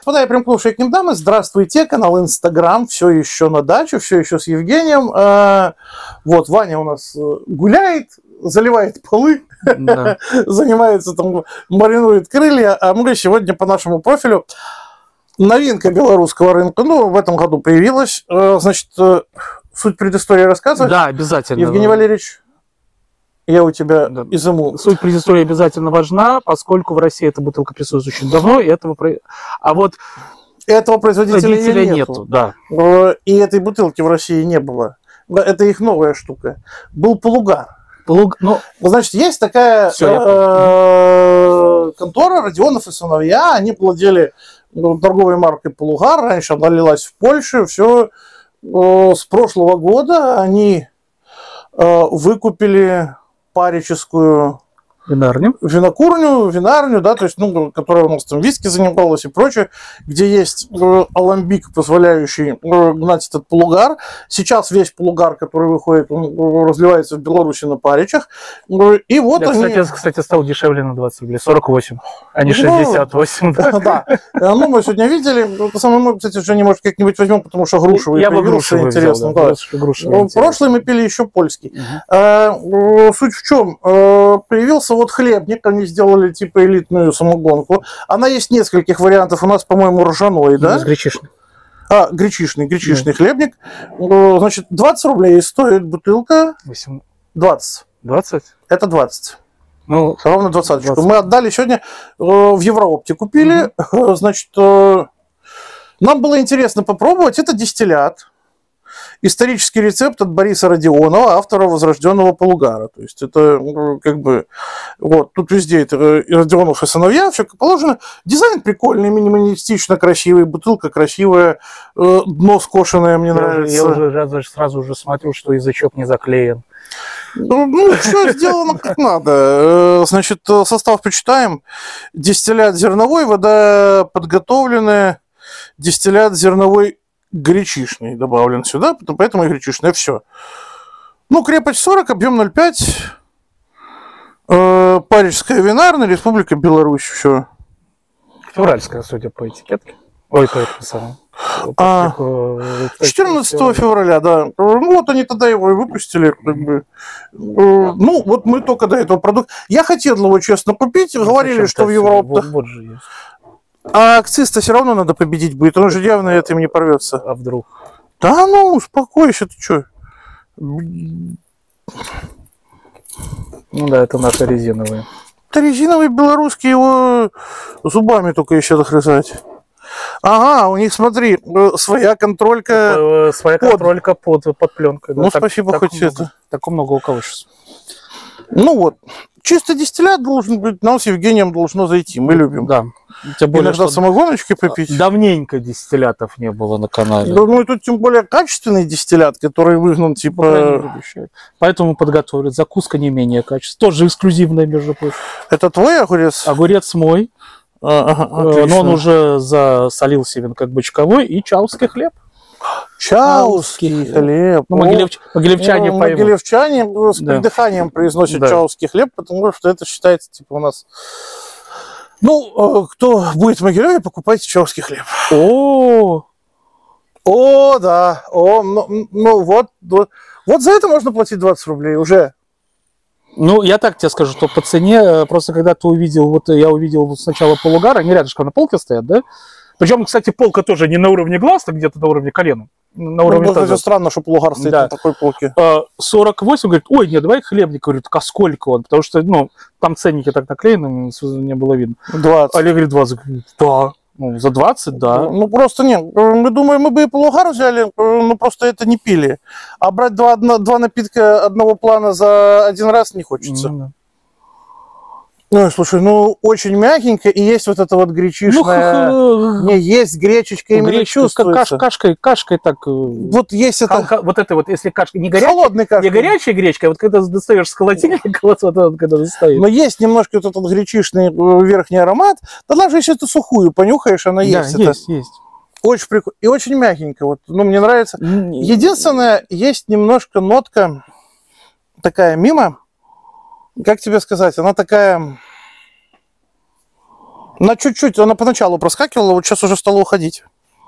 Господа, я примкнувший к ним дамы, здравствуйте, канал Инстаграм, все еще на даче, все еще с Евгением. Вот, Ваня у нас гуляет, заливает полы, да. Занимается там, маринует крылья, а мы сегодня по нашему профилю. Новинка белорусского рынка, ну, в этом году появилась. Значит, суть предыстории рассказывать? Да, обязательно. Евгений Валерьевич, я у тебя изыму. Суть предыстории обязательно важна, поскольку в России эта бутылка присутствует очень давно, и этого производителя нету. Да. И этой бутылки в России не было. Это их новая штука. Был полугар. Значит, есть такая контора Родионов и сыновья. Они владели торговой маркой Полугар. Раньше она лилась в Польше. Все. С прошлого года они выкупили парическую винарню, да, то есть, ну, которая у нас там виски занималась и прочее, где есть аламбик, позволяющий гнать этот полугар. Сейчас весь полугар, который выходит, он разливается в Беларуси на паричах. И вот кстати, стал дешевле на 20 рублей, 48, а не 68. Да. Ну, мы сегодня видели. Мы, кстати, уже не может как-нибудь возьмем, потому что грушевый появился, интересно. Прошлый мы пили еще польский. Суть в чем? Появился вот хлебник, они сделали типа элитную самогонку. Она есть нескольких вариантов. У нас, по-моему, ржаной, да? Гречишный. Гречишный хлебник. Значит, 20 рублей стоит бутылка. 20. 20? Это 20. Ну, ровно 20. Мы отдали сегодня в Евроопте, купили. Значит, нам было интересно попробовать. Это дистиллят. Исторический рецепт от Бориса Родионова, автора возрожденного полугара. То есть это как бы вот тут везде это Родионов и сыновья, все как положено. Дизайн прикольный, минималистично красивый, бутылка красивая, дно скошенное, мне нравится. Я уже сразу уже смотрю, что язычок не заклеен. Ну, все сделано как надо. Значит, состав почитаем. Дистиллят зерновой, вода подготовленная, дистиллят зерновой гречишный добавлен сюда, поэтому и гречишное все. Ну, крепость 40, объем 0,5. Парижская винарная, Республика Беларусь, все. Февральская, судя по этикетке. Ой, по этому самому. 14 февраля, да. Ну, вот они тогда его и выпустили. Как бы. Ну, вот мы только до этого продукта. Я хотел его, честно, купить. Говорили, что в Европе... Вот же есть. А акциз-то все равно надо победить будет. Он же явно этим не порвется. А вдруг? Да ну, успокойся, ты что? Ну да, это наши резиновые. Это резиновый белорусский, его зубами только еще дохрызать. Ага, у них, смотри, своя контролька. Своя контролька под пленкой. Ну, так, спасибо, хоть много, это. Так много у кого сейчас. Ну вот. Чисто дистиллят должен быть, нам с Евгением должно зайти, мы любим. Да. Тем более, иногда самогоночки попить. Давненько дистиллятов не было на канале. Да, ну и тут тем более качественный дистиллят, который выгнан типа... Поэтому подготовят. Закуска не менее качественная. Тоже эксклюзивная, между прочим. Это твой огурец? Огурец мой. Но он уже засолил себе как бочковой. И чаусский хлеб. Чаусский хлеб. Ну, могилевчане поймут. Могилевчане с придыханием произносят чаусский хлеб, потому что это считается типа у нас... Ну, кто будет в Могилеве, покупайте чаусский хлеб. О, да. Ну вот за это можно платить 20 рублей уже. Ну, я так тебе скажу, что по цене, просто когда ты увидел, вот я увидел сначала полугар, они рядышком на полке стоят, да? Причем, кстати, полка тоже не на уровне глаз, а где-то на уровне колена. На уровне таза. Странно, что полугар стоит на такой полке. 48, говорит, ой, нет, давай хлебник. Говорит, а сколько он? Потому что, ну, там ценники так наклеены, не было видно. 20. Олег говорит, 20. Да. Ну, за 20, да. Ну, просто нет. Мы думаем, мы бы и полугар взяли, но просто это не пили. А брать два напитка одного плана за один раз не хочется. Ну, слушай, ну, очень мягенько, и есть вот это вот гречишное... Не, есть гречечка, именно чувствуется. Кашкой так... Вот есть это... Вот это вот, если кашка не горячая... Холодная кашка. Не горячая гречка, а вот когда достаешь с холодильника, вот когда достаешь. Но есть немножко вот этот гречишный верхний аромат, да даже если ты сухую понюхаешь, она есть. Да, есть. Очень прикольно. И очень мягенько. Вот, ну, мне нравится. Единственное, есть немножко нотка такая мимо. Как тебе сказать? Она такая... На чуть-чуть, она поначалу проскакивала, вот сейчас уже стала уходить.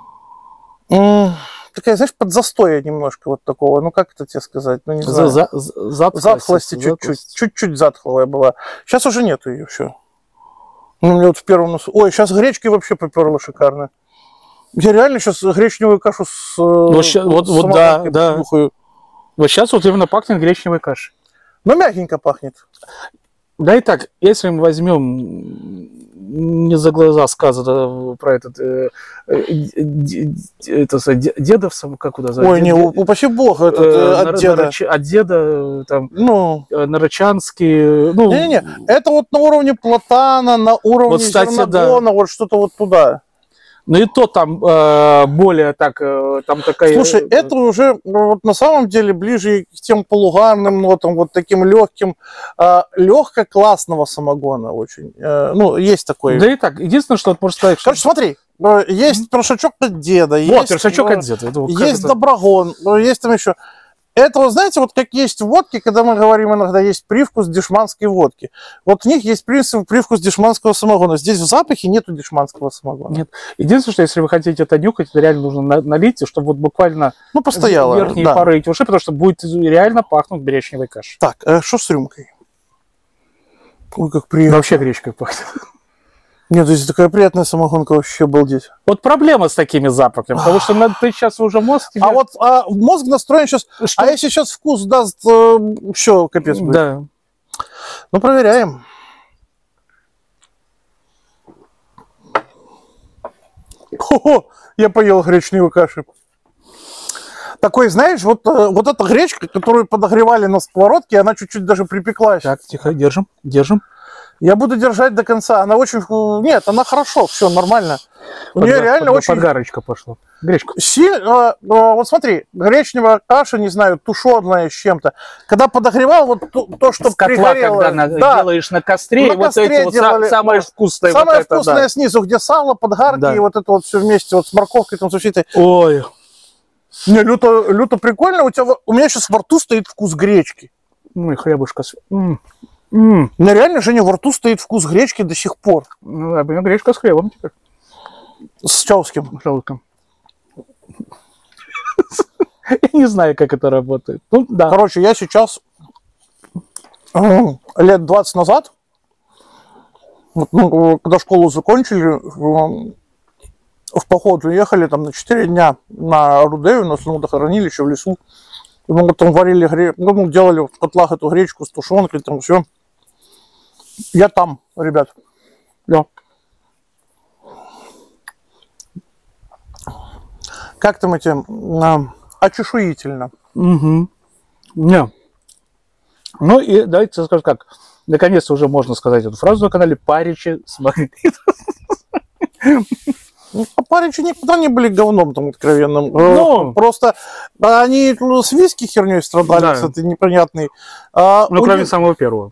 Такая, знаешь, подзастоя немножко вот такого. Ну, как это тебе сказать? Ну, не знаю. Затхлости чуть-чуть. Чуть-чуть затхлая была. Сейчас уже нету ее все. Ну, мне вот в первом носу... Ой, сейчас гречки вообще поперло шикарно. Я реально сейчас гречневую кашу с... Вот да. Вот сейчас вот именно пахнет гречневой кашей. Но мягенько пахнет. Да и так, если мы возьмем, не за глаза сказано про этот дедов, как куда зовут? Ой, не, упаси бог, от деда. От деда, там, ну, нарочанский. Ну, не, это вот на уровне платана, на уровне вот, кстати, зерногона, вот что-то вот туда. Ну и то там более так, там такая... Слушай, это уже вот, на самом деле ближе к тем полугарным нотам, вот таким легким, легко-классного самогона очень. Ну, есть такой. Да и так, единственное, что можно сказать... Короче, смотри, есть першачок от деда. Вот, есть, першачок от деда. Есть доброгон, есть там еще... Это, вот знаете, вот как есть в водке, когда мы говорим иногда, есть привкус дешманской водки. Вот в них есть привкус дешманского самогона. Здесь в запахе нету дешманского самогона. Нет. Единственное, что если вы хотите это нюхать, это реально нужно налить, чтобы вот буквально постояло, верхние пары эти уши, потому что будет реально пахнуть гречневой кашей. Так, что с рюмкой? Ой, как приятно. Вообще гречкой пахнет. Нет, здесь такая приятная самогонка, вообще обалдеть. Вот проблема с такими запахами, потому что ты сейчас уже мозг... Тебе... мозг настроен сейчас... Что? А если сейчас вкус даст, все, капец будет. Да. Ну, проверяем. Хо-хо, я поел гречневой каши. Такой, знаешь, вот эта гречка, которую подогревали на сковородке, она чуть-чуть даже припеклась. Так, тихо, держим. Я буду держать до конца. Она очень... Нет, она хорошо, все нормально. У нее реально очень... Подгарочка пошла. Гречка. Вот смотри, гречневая каша, не знаю, тушеная с чем-то. Когда подогревал, вот то, что с котла, пригорело... когда делаешь на костре, на вот костре эти вот самое вкусное. Самое вот вкусное это, снизу, где сало, подгарки, и вот это вот все вместе, вот с морковкой, там, с этой... Ой. Не, люто прикольно. У меня сейчас во рту стоит вкус гречки. Ну и хлебушка. У меня реально, Женя, во рту стоит вкус гречки до сих пор. Ну, а гречка с хлебом теперь. С чауским. Я не знаю, как это работает. Ну, да. Короче, я сейчас лет 20 назад, когда школу закончили, в поход уехали там на 4 дня на Рудею, на хранилище в лесу. Мы там варили делали в котлах эту гречку с тушенкой, там все. Я там, ребят. Да. Как там эти... очешуительно. Угу. Не. Ну и давайте скажу как. Наконец-то уже можно сказать эту фразу на канале «Паричи с магнитом». Паричи никогда не были говном там откровенным. Ну, просто они с виски херней страдали, да. С этой непонятной. Кроме самого первого.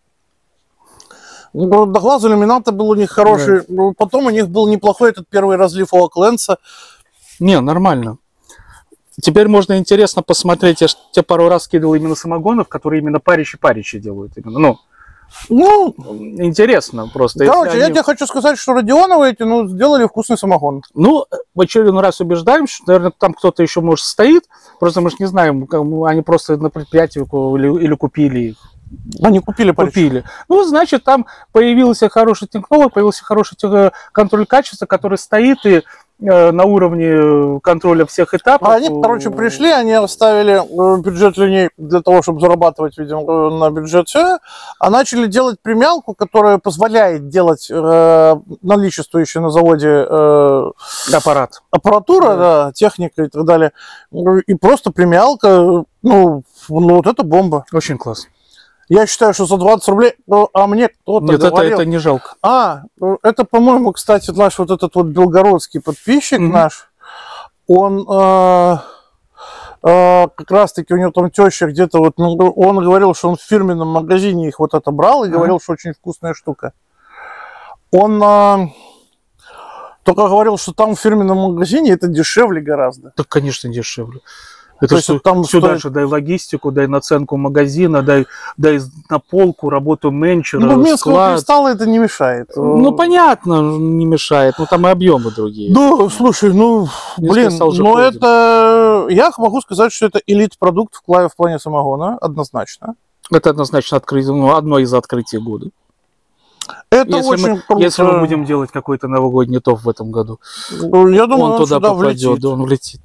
До глаза иллюмината был у них хороший. Да. Потом у них был неплохой этот первый разлив у Окленса. Не, нормально. Теперь можно интересно посмотреть. Я тебе пару раз скидывал именно самогонов, которые именно паричи делают. Именно. Ну, интересно просто. Короче, я тебе хочу сказать, что Родионовы эти, сделали вкусный самогон. Ну, в очередной раз убеждаем, что, наверное, там кто-то еще, может, стоит. Просто мы же не знаем, они просто на предприятии или купили их. Они купили. Ну, значит, там появился хороший технолог, появился хороший контроль качества, который стоит и на уровне контроля всех этапов. Они, короче, пришли, они оставили бюджет линейку для того, чтобы зарабатывать, видимо, на бюджет все, а начали делать премиалку, которая позволяет делать наличествующую на заводе аппаратура, да, техника и так далее. И просто премиалка, вот это бомба. Очень классно. Я считаю, что за 20 рублей, а мне кто-то говорил... это не жалко. Это, по-моему, кстати, наш вот этот вот белгородский подписчик наш, он как раз-таки, у него там теща где-то вот, он говорил, что он в фирменном магазине их вот это брал и говорил, что очень вкусная штука. Он только говорил, что там в фирменном магазине это дешевле гораздо. Так, конечно, дешевле. Это То есть что, там все стоит- дальше, дай логистику, дай наценку магазина, дай на полку, работу менеджера, Ну, Минского склад. кристалла это не мешает. Ну, понятно, не мешает, но там и объемы другие. Ну, слушай, ну, Минский блин, кристалл же ну ходит. это... Я могу сказать, что это элит-продукт в плане самогона, однозначно. Это однозначно одно из открытий года. Это Если очень круто. если мы будем делать какой-то новогодний топ в этом году, Я думаю, он туда сюда попадет, влетит. да, он влетит.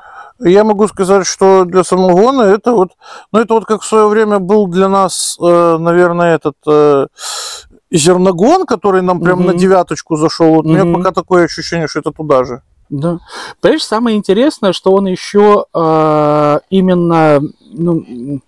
Я могу сказать, что для самогона это вот... Ну, это вот как в свое время был для нас, наверное, этот... зерногон, который нам прям на Мгм. 9 зашел. Вот у меня Мгм. пока такое ощущение, что это туда же. Да. Понимаешь, самое интересное, что он еще именно, ну,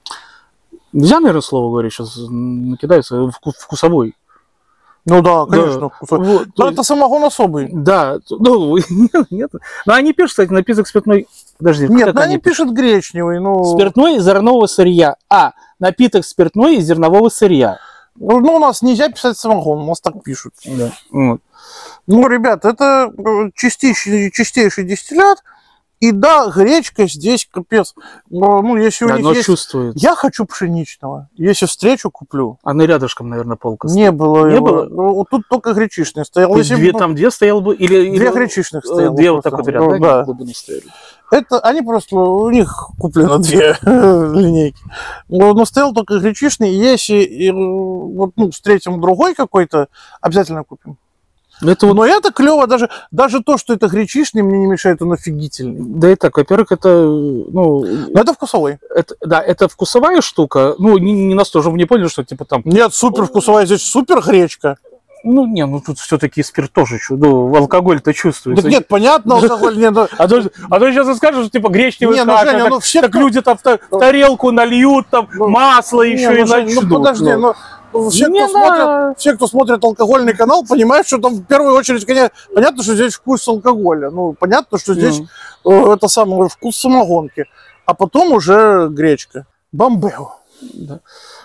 нельзя, наверное, слово говорить, сейчас накидается, вкусовой. Ну да, конечно. Вот, Но это самогон особый. да, ну, нет. Но они пишут, кстати, напиток спиртной. Подожди, Нет, как ну они пишут гречневый. Ну, спиртной из зернового сырья. Напиток спиртной из зернового сырья. ну, у нас нельзя писать самогон, у нас так пишут. Да. Вот. Ну, ребят, это чистейший дистиллят. И да, гречка здесь капец. Ну, если у них Оно есть... чувствуется. Я хочу пшеничного. Если встречу, куплю. Она рядышком, наверное, полка стоит. Не было Не его. было? Ну, вот тут только гречишный стоял. То есть Если две, бы, там две стоял бы? Или две гречишных стояло. Две вот просто. так вот рядом, Ну, да? да. Глубину стояли. Это они просто, у них куплено 2 линейки. Но стоял только гречишный. И если вот, встретим другой какой-то, обязательно купим. Это вот, Но это клево, даже то, что это гречишный, мне не мешает, он офигительный. да и так, во-первых, это, ну, Но это вкусовой. это вкусовая штука. Ну, не настолько, чтобы вы не поняли, что типа там, Нет, супер вкусовая, здесь супер гречка. ну тут все-таки спирт тоже, алкоголь-то чувствуется. Так нет, понятно, алкоголь нет. А то сейчас скажешь, что типа гречневая Не, ну, каша, Женя, так, ну, все, так кто- люди там в тарелку нальют, там масло Не, еще и Жень, начнут. подожди, Не надо. все, кто смотрит алкогольный канал, понимают, что там в первую очередь, конечно, понятно, что здесь вкус алкоголя. Ну, понятно, что здесь это самый вкус самогонки. А потом уже гречка. Бомбео. Да.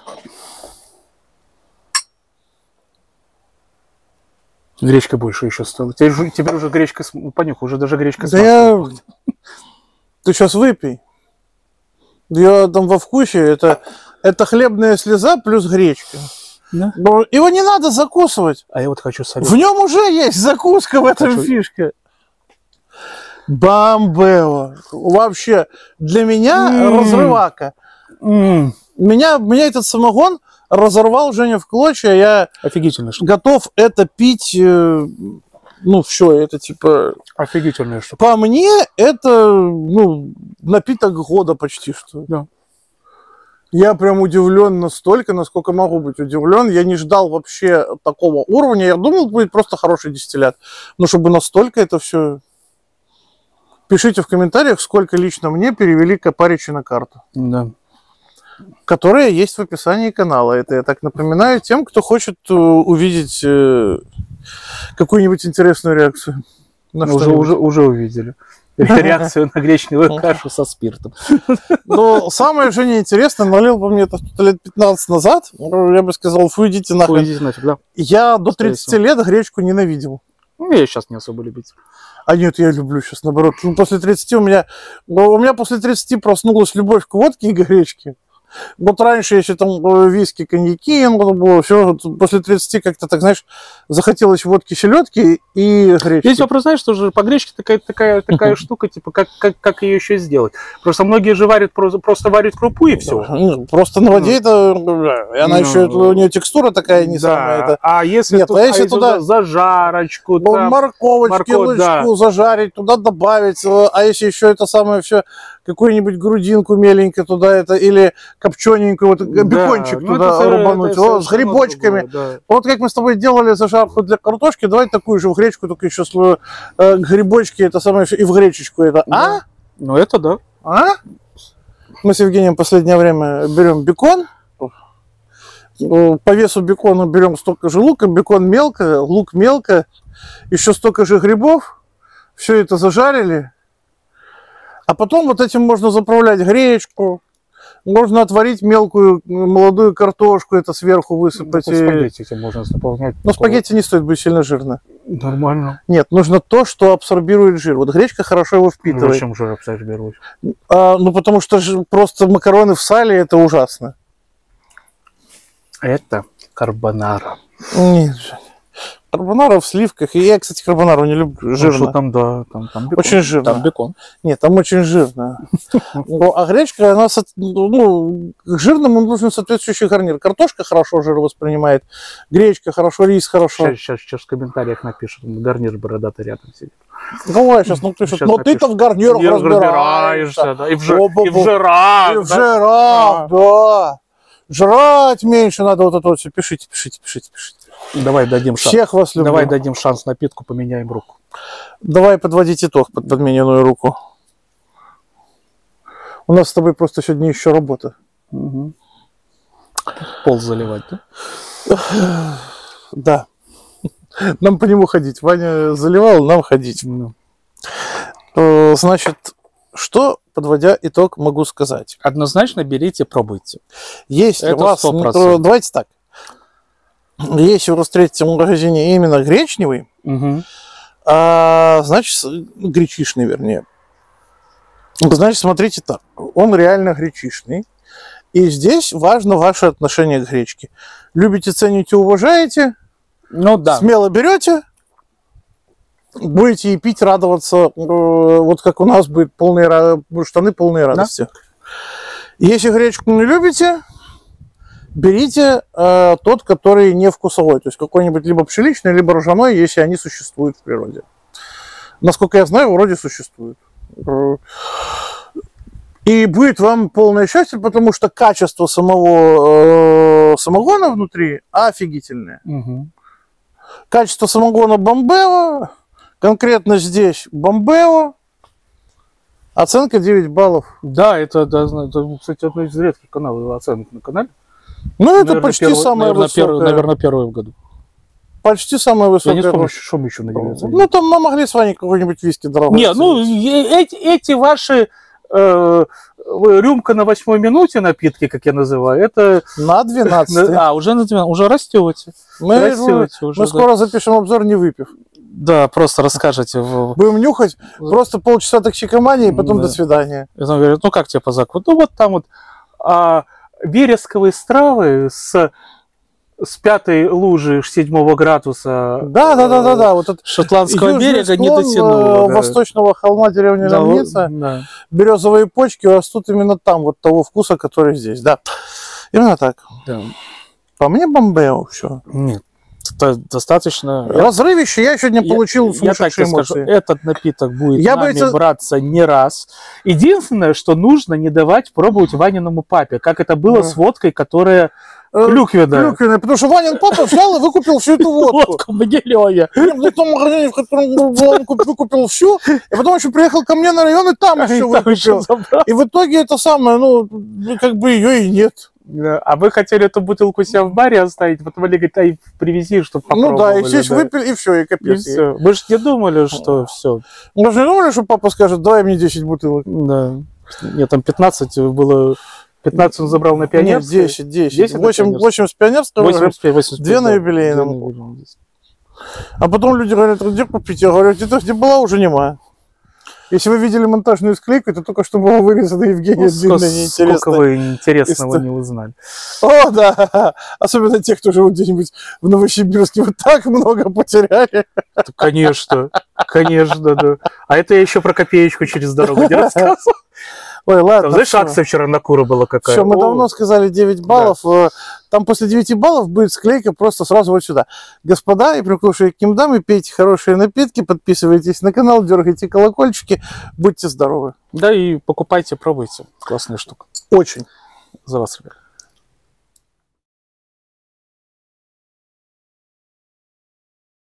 Гречка больше еще стала. Теперь уже гречка, понюхай, уже даже гречка с Да маслом. Ты сейчас выпей. Я там во вкусе, это хлебная слеза плюс гречка. Да? Но его не надо закусывать. А я вот хочу солить. В нем уже есть закуска, в этом Хочу- фишка. Бомбео. Вообще, для меня разрывака. Меня этот самогон разорвал, Женя, в клочья. Я Офигительная штука. готов это пить. Все, это типа... Офигительная штука. По мне, это, напиток года почти что. Да. Я прям удивлен настолько, насколько могу быть удивлен. Я не ждал вообще такого уровня. Я думал, будет просто хороший дистиллят. Но чтобы настолько это все... Пишите в комментариях, сколько лично мне перевели Копаричи на карту. Да. Которая есть в описании канала. Это я так напоминаю тем, кто хочет увидеть какую-нибудь интересную реакцию. На что-нибудь. Уже увидели. Реакцию на гречневую кашу со спиртом. Но самое же неинтересное, налил по мне это лет 15 назад, я бы сказал, фу, идите нахрен. Уйдите нафиг, да. Я до 30 лет гречку ненавидел. Ну, я сейчас не особо любитель. А нет, я люблю сейчас, наоборот. После 30 у меня после 30 проснулась любовь к водке и гречке. Вот раньше еще там виски, коньяки, было все. После 30 как-то, так знаешь, захотелось водки, селедки и гречки. Есть вопрос, знаешь, что же по гречке такая штука, типа, как ее еще сделать? Просто многие же варят, просто варят крупу и все. Просто на воде это... И она еще, у нее текстура такая не самая. Да, Это... а если, Нет, если туда зажарочку, там, морковочки, лучку зажарить, туда добавить, а если еще это самое все, какую-нибудь грудинку меленькую туда это, или копчененькую, вот бекончик ну, туда это рубануть, с грибочками. другое, да. Вот как мы с тобой делали зажарку для картошки, давай такую же в гречку, только еще с грибочки, это самое, и в гречечку это. Да. Ну, это да. Мы с Евгением в последнее время берем бекон. По весу бекона берем столько же лука, бекон мелко, лук мелко, еще столько же грибов. Все это зажарили. А потом вот этим можно заправлять гречку. Можно отварить мелкую молодую картошку, это сверху высыпать. Спагетти этим можно заполнять. Но спагетти не стоит быть сильно жирно. Нормально. Нет, нужно то, что абсорбирует жир. Вот гречка хорошо его впитывает. Зачем жир абсорбировать? Ну, потому что просто макароны в сале это ужасно. Это карбонара. Нет же. Карбонара в сливках. И я, кстати, карбонару не люблю. Жирно. Что там, да, там бекон. Очень жирно. Там бекон. Нет, там очень жирно. А гречка, она к жирному нужен соответствующий гарнир. Картошка хорошо жир воспринимает, гречка хорошо, рис хорошо. Сейчас в комментариях напишут, гарнир бородатый рядом сидит. Давай сейчас напишут, но ты-то в гарнирах разбираешься. Да. И в жирах. И в жирах, да. Жрать меньше надо, вот это вот все. Пишите. Давай дадим шанс. Всех вас люблю. Давай дадим шанс напитку, поменяем руку. Давай подводить итог под подмененную руку. У нас с тобой просто сегодня еще работа. Угу. Пол заливать, да? Да. Нам по нему ходить. Ваня заливал, нам ходить. Ну. Значит, что, подводя итог, могу сказать? Однозначно берите, пробуйте. Если это у вас... 100%. Давайте так. Если вы встретите в магазине именно гречневый, значит, гречишный, вернее. Значит, смотрите так. Он реально гречишный. И здесь важно ваше отношение к гречке. Любите, цените, уважаете. Ну да. Смело берете. Будете и пить, радоваться. Вот как у нас будет штаны полные радости. Да? Если гречку не любите, берите тот, который не вкусовой. То есть какой-нибудь либо пшеничный, либо ржаной, если они существуют в природе. Насколько я знаю, вроде существуют. И будет вам полное счастье, потому что качество самого самогона внутри офигительное. Угу. Качество самогона Бомбео. Конкретно здесь Бомбео. Оценка 9 баллов. Да, это, кстати, одно из редких каналов оценок на канале. Ну, это наверное, почти самое высокое. Наверное, первое в году. Почти самое высокое. Я не помню, что мы еще надеемся. Ну, там мы могли с вами какой-нибудь виски дорогой. Не, ну, эти ваши рюмка на 8-й минуте напитки, как я называю, это... На 12-й. Уже на 12 уже растете. Мы скоро запишем обзор, не выпив. Да, просто расскажете. Будем нюхать, просто полчаса токсикомании, и потом до свидания. И он говорит, ну как тебе по заку? Ну вот там вот вересковые стравы с 5-й лужи 7 градуса вот шотландского берега не дотянуло. Восточного холма деревни Равница. Да. Березовые почки растут именно там, вот того вкуса, который здесь. Да, именно так. Да. По мне Бомбео все. Нет. Это достаточно... Разрывище я сегодня получил сумасшедшие эмоции. Скажу, этот напиток будет браться не раз. Единственное, что нужно не давать пробовать Ваниному папе, как это было с водкой, которая клюквенная. Потому что Ванин папа взял и выкупил всю эту водку. Водку Могилёя. В том магазине, в котором он выкупил всю, и потом еще приехал ко мне на район, и там еще выкупил. И в итоге это самое, как бы ее и нет. А вы хотели эту бутылку себе в баре оставить, потом они говорят, привези, чтобы попробовали. Ну да, и здесь выпили, и все, и капец. И все. Вы же не думали, что все. Мы же не думали, что папа скажет, давай мне 10 бутылок. Да. Нет, там 15 было... 15 он забрал на Пионерской. Нет, 10. 8 с Пионерского, 2 на юбилейном. А потом люди говорят, где купить? Я говорю, где была, уже нема. Если вы видели монтажную склейку, это только что было вырезано Евгения Длинная, неинтересно. Сколько вы интересного не узнали. О, да. Особенно те, кто живут где-нибудь в Новосибирске. Вы так много потеряли. Конечно, да. А это я еще про копеечку через дорогу не рассказывал. Ой, ладно. Там, знаешь, акция вчера на куры была какая? Все, мы давно сказали 9 баллов. Да. Там после 9 баллов будет склейка просто сразу вот сюда. Господа и приглушие к ним дамы, пейте хорошие напитки, подписывайтесь на канал, дергайте колокольчики, будьте здоровы. Да, и покупайте, пробуйте. Классная штука. Очень. За вас, ребят.